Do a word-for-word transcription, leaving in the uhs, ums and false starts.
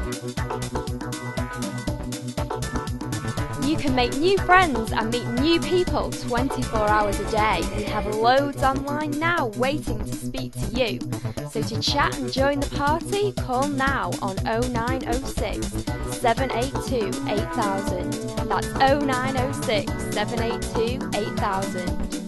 You can make new friends and meet new people twenty-four hours a day. We have loads online now waiting to speak to you. So to chat and join the party, call now on oh nine oh six, seven eight two, eight thousand. That's oh nine oh six, seven eight two, eight thousand.